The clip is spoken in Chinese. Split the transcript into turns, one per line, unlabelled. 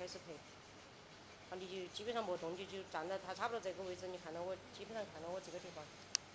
开始拍。好，你就基本上莫动，就站在它差不多这个位置，你看到我基本上看到我这个地方。